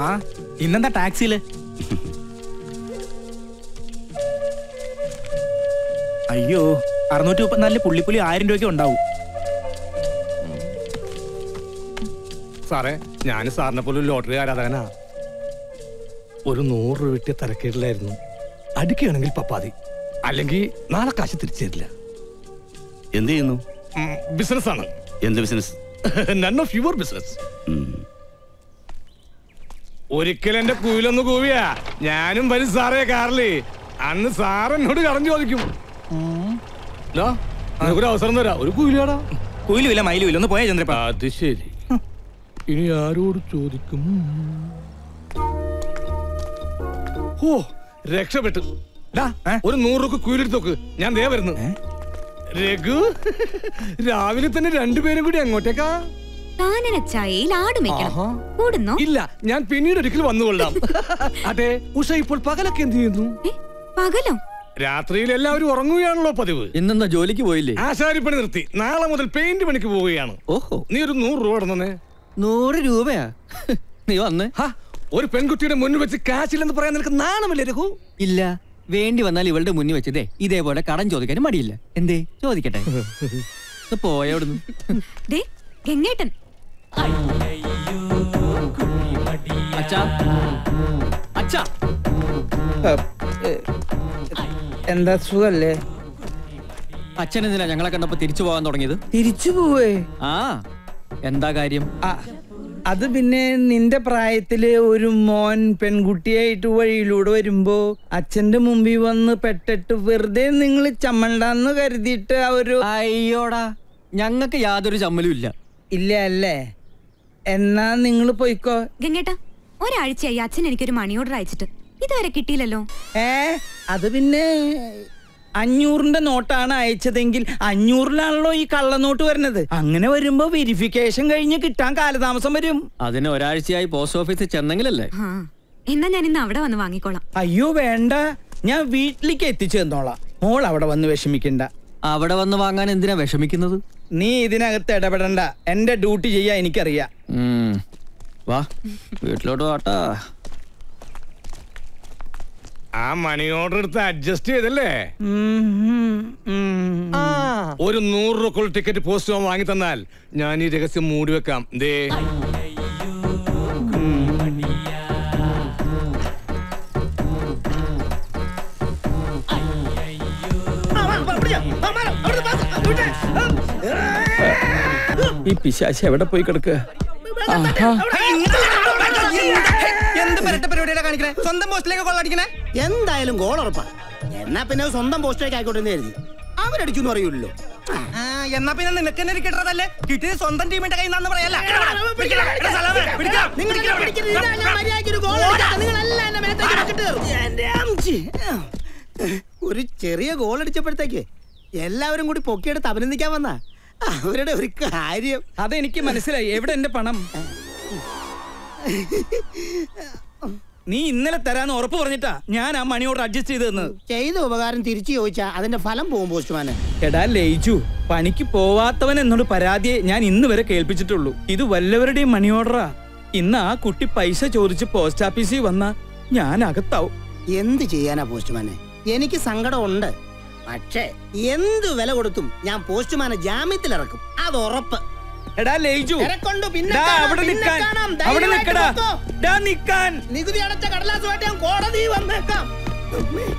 ആ ഇന്നെന്താ ടാക്സിയില്? അയ്യോ 634 പുള്ളിപ്പുലി 1000 രൂപയ്ക്ക് ഉണ്ടാവും. സാറേ, ഞാൻ സാറിനെ പോലെ ഒരു ലോട്ടറി ആരാധകനാ. ഒരു 100 രൂപ കിട്ടിയ തരക്കേടിലായിരുന്നു. അടിക്കുകയാണെങ്കിൽ പപ്പാതി, അല്ലെങ്കിൽ നാളെ കാശ് തിരിച്ചു തരില്ല. എന്ത് ചെയ്യുന്നു? ബിസിനസ് ആണ്. എന്ത് business? None of your business. ഒരിക്കൽ എന്റെ കൂലൊന്ന് കൂവിയാ ഞാനും വരും സാറേ കാറില്. അന്ന് സാർ എന്നോട് കടം ചോദിക്കും. ഒരു അവസരം തരാ, ഒരു കൂലിയാടാ. കൂലില്ല മയിലുമില്ല, ഒന്ന് പോയാ ചന്ദ്രപ്പ. അത് ശരി, ഇനി ആരോട് ചോദിക്കും? ഓ രക്ഷപ്പെട്ടു. ഒരു 100 രൂപ കൂലെടുത്ത് നോക്ക്, ഞാൻ ദേ വരുന്നു. രഘു, രാവിലെ തന്നെ 2 പേരും കൂടി അങ്ങോട്ടേക്കാ? ഇല്ല, ഞാൻ പിന്നീട് ഒരിക്കൽ വന്നുകൊള്ളാം. അതെ, ഉഷ ഇപ്പോൾ പകലൊക്കെ എന്ത് ചെയ്യുന്നു? പകലോ? രാത്രിയിൽ എല്ലാവരും ഉറങ്ങുകയാണല്ലോ പതിവ്. ഇന്നെന്താ ജോലിക്ക് പോയില്ലേ? ആശാരിപ്പണി നിർത്തി, നാളെ മുതൽ പെയിന്റ് പണിക്ക് പോവുകയാണ്. ഓഹോ, നീ ഒരു 100 രൂപ ഇടുന്നേ. 100 രൂപയാ? നീ വന്നേ. ഒരു പെൺകുട്ടിയുടെ മുന്നിൽ വെച്ച് കാശില്ലെന്ന് പറയാൻ നിനക്ക് നാണമല്ലേ രഘു? ഇല്ല, വേണ്ടി വന്നാൽ ഇവളുടെ മുന്നിൽ വെച്ചതേ ഇതേപോലെ കടം ചോദിക്കാനും മടിയില്ല. എന്തേ ചോദിക്കട്ടെ? പോയോടുന്നു. എന്താ സുഖല്ലേ? അച്ഛൻ എന്തിനാ ഞങ്ങളെ കണ്ടപ്പോ തിരിച്ചു പോകാൻ തുടങ്ങിയത്? തിരിച്ചു പോവേ? ആ, എന്താ കാര്യം? അത് പിന്നെ നിന്റെ പ്രായത്തില് ഒരു മോൻ പെൺകുട്ടിയായിട്ട് വഴിയിലൂടെ വരുമ്പോ അച്ഛന്റെ മുമ്പിൽ വന്ന് പെട്ടിട്ട് വെറുതെ നിങ്ങൾ ചമ്മണ്ടാന്ന് കരുതിയിട്ട് അവര്. അയ്യോടാ, ഞങ്ങൾക്ക് യാതൊരു ചമ്മലും ഇല്ല. ഇല്ല അല്ലേ? എന്നാ നിങ്ങൾ പോയിക്കോ. ഗംഗേട്ടാ, ഒരാഴ്ചയായി അച്ഛൻ എനിക്കൊരു മണി ഓർഡർ അയച്ചിട്ട് ഇതുവരെ കിട്ടിയില്ലല്ലോ. അത് പിന്നെ 500ന്റെ നോട്ടാണ് അയച്ചതെങ്കിൽ 500-ലാണല്ലോ ഈ കള്ളനോട്ട് വരുന്നത്. അങ്ങനെ വരുമ്പോ വെരിഫിക്കേഷൻ കഴിഞ്ഞ് കിട്ടാൻ കാലതാമസം വരും. അതിന് ഒരാഴ്ചയായി പോസ്റ്റ് ഓഫീസിൽ ചെന്നെങ്കിലല്ലേ? എന്നാ ഞാൻ ഇന്ന് അവിടെ വന്ന് വാങ്ങിക്കോളാം. അയ്യോ വേണ്ട, ഞാൻ വീട്ടിലേക്ക് എത്തിച്ചു തന്നോളാം. മോൾ അവിടെ വന്ന് വിഷമിക്കണ്ട. അവിടെ വന്ന് വാങ്ങാൻ എന്തിനാ വിഷമിക്കുന്നത്? നീ ഇതിനകത്ത് ഇടപെടണ്ട, എന്റെ ഡ്യൂട്ടി ചെയ്യാൻ എനിക്കറിയാം. വാ, വീട്ടിലോട്ട് വാട്ടാ. ആ മണി ഓർഡർ എടുത്ത് അഡ്ജസ്റ്റ് ചെയ്തല്ലേ? ഒരു 100 രൂപ ടിക്കറ്റ് പോസ്റ്റ് വാങ്ങി തന്നാൽ ഞാൻ ഈ രഹസ്യം മൂടി വെക്കാം. ദേ, ഈ പിശാചി എവിടെ പോയി കിടക്കുക? സ്വന്തം പോസ്റ്റിലേക്ക് കൊള്ളടിക്കണേ. എന്തായാലും ഗോൾ ഉറപ്പാ. എന്നാ പിന്നെ സ്വന്തം പോസ്റ്റിലേക്ക് ആയിക്കോട്ടെ എന്ന് കരുതി. അവരടിക്കുന്നു അറിയില്ലല്ലോ. എന്നാ പിന്നെ നിനക്ക് തന്നെ കിട്ടതല്ലേ? കിട്ടിയത് സ്വന്തം ടീമിന്റെ കയ്യിൽ നിന്നാന്ന് പറയല്ല. ഒരു ചെറിയ ഗോൾ അടിച്ചപ്പോഴത്തേക്ക് എല്ലാവരും കൂടി പൊക്കിയെടുത്ത് അഭിനന്ദിക്കാൻ വന്ന അവരുടെ ഒരു കാര്യം. അതെനിക്ക് മനസ്സിലായി. എവിടെ എന്റെ പണം? നീ ഇന്നലെ തരാന്ന് ഉറപ്പ് പറഞ്ഞിട്ടാ ഞാൻ ആ മണി ഓർഡർ അഡ്ജസ്റ്റ് ചെയ്ത് തന്നത്. ചെയ്ത ഉപകാരം തിരിച്ചു ചോദിച്ചാ അതിന്റെ ഫലം പോകും പോസ്റ്റ്മാന്. എടാ ലയിച്ചു, പണിക്ക് പോവാത്തവൻ എന്നോട് പരാതിയെ ഞാൻ ഇന്ന് വരെ കേൾപ്പിച്ചിട്ടുള്ളൂ. ഇത് വല്ലവരുടെയും മണി ഓർഡറാ. ഇന്ന് ആ കുട്ടി പൈസ ചോദിച്ച് പോസ്റ്റ് ഓഫീസിൽ വന്നാ ഞാൻ അകത്താവും. എന്ത് ചെയ്യാനാ പോസ്റ്റ്മാനെ? എനിക്ക് സങ്കടമുണ്ട്. പക്ഷേ എന്ത് വില കൊടുത്തും ഞാൻ പോസ്റ്റ്മാനെ ജാമ്യത്തിൽ ഇറക്കും, അത് ഉറപ്പ്. എടാ ലയിച്ചു, നികുതി അടച്ച കടലാസുമായിട്ട് ഞാൻ കോടതി വന്നേക്കാം.